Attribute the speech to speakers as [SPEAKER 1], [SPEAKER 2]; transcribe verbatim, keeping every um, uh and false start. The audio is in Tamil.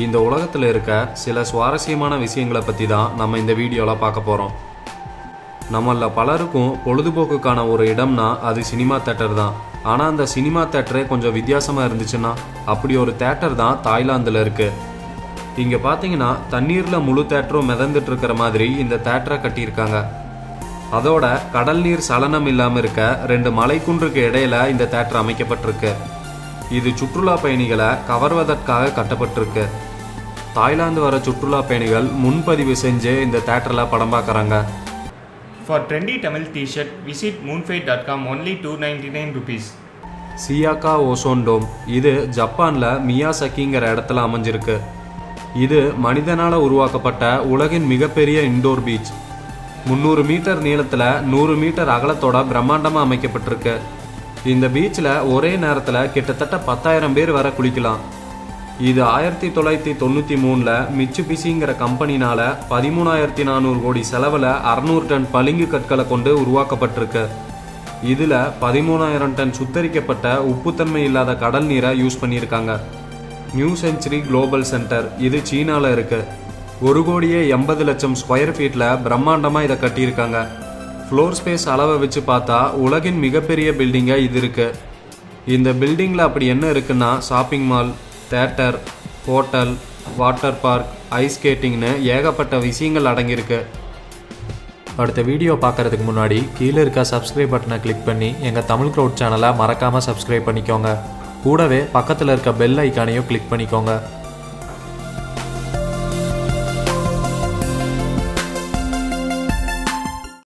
[SPEAKER 1] இந்த உலகத்தில் இருக்க சில சுவாரஸ்யமான விஷயங்களை பற்றி தான் நம்ம இந்த வீடியோவில் பார்க்க போகிறோம். நம்மள பலருக்கும் பொழுதுபோக்குக்கான ஒரு இடம்னா அது சினிமா தேட்டர் தான். ஆனால் அந்த சினிமா தேட்டரே கொஞ்சம் வித்தியாசமாக இருந்துச்சுன்னா அப்படி ஒரு தேட்டர் தான் தாய்லாந்தில் இருக்குது. இங்கே பார்த்தீங்கன்னா தண்ணீரில் முழு தேட்டரும் மிதந்துட்டு இருக்கிற மாதிரி இந்த தேட்டரை கட்டியிருக்காங்க. அதோட கடல் நீர் சலனம் இல்லாமல் இருக்க ரெண்டு மலைக்குன்றுக்கு இடையில இந்த தேட்டர் அமைக்கப்பட்டிருக்கு. இது சுற்றுலா பயணிகளை கவர்வதற்காக கட்டப்பட்டிருக்கு. தாய்லாந்து வர சுற்றுலா பயணிகள் முன்பதிவு செஞ்சு இந்த தேட்டரில் படம் பார்க்குறாங்க.
[SPEAKER 2] For trendy Tamil t-shirt, visit moonfate dot com only two ninety-nine rupees.
[SPEAKER 1] Seagaia Ocean Dome இது ஜப்பான்ல மியாசக்கிங்கிற இடத்துல அமைஞ்சிருக்கு. இது மனிதனால் உருவாக்கப்பட்ட உலகின் மிகப்பெரிய இண்டோர் பீச். முந்நூறு மீட்டர் நீளத்தில் நூறு மீட்டர் அகலத்தோட பிரம்மாண்டமாக அமைக்கப்பட்டிருக்கு. இந்த பீச்சில் ஒரே நேரத்தில் கிட்டத்தட்ட பத்தாயிரம் பேர் வர குளிக்கலாம். இது ஆயிரத்தி தொள்ளாயிரத்தி தொண்ணூற்றி மூணில் மிட்சுபிஷிங்கிற கம்பெனினால பதிமூணாயிரத்தி நானூறு கோடி செலவில் அறுநூறு டன் பளிங்கு கற்களை கொண்டு உருவாக்கப்பட்டிருக்கு. இதில் பதிமூணாயிரம் டன் சுத்தரிக்கப்பட்ட உப்புத்தன்மை இல்லாத கடல் நீரை யூஸ் பண்ணியிருக்காங்க. நியூ செஞ்சுரி குளோபல் சென்டர் இது சீனாவில் இருக்கு. ஒரு கோடியே எண்பது லட்சம் ஸ்கொயர் ஃபீட்டில் பிரம்மாண்டமாக இதை கட்டியிருக்காங்க. ஃப்ளோர் ஸ்பேஸ் அளவை வச்சு பார்த்தா உலகின் மிகப்பெரிய பில்டிங்காக இது இருக்கு. இந்த பில்டிங்கில் அப்படி என்ன இருக்குன்னா shopping mall, theatre, hotel, water park, ice ஸ்கேட்டிங்னு ஏகப்பட்ட விஷயங்கள் அடங்கியிருக்கு. அடுத்த வீடியோ பார்க்குறதுக்கு முன்னாடி கீழே இருக்க சப்ஸ்கிரைப் பட்டனை கிளிக் பண்ணி எங்கள் தமிழ் க்ரௌட் சேனலை மறக்காமல் சப்ஸ்கிரைப் பண்ணிக்கோங்க. கூடவே பக்கத்தில் இருக்க பெல் ஐக்கானையும் கிளிக் பண்ணிக்கோங்க.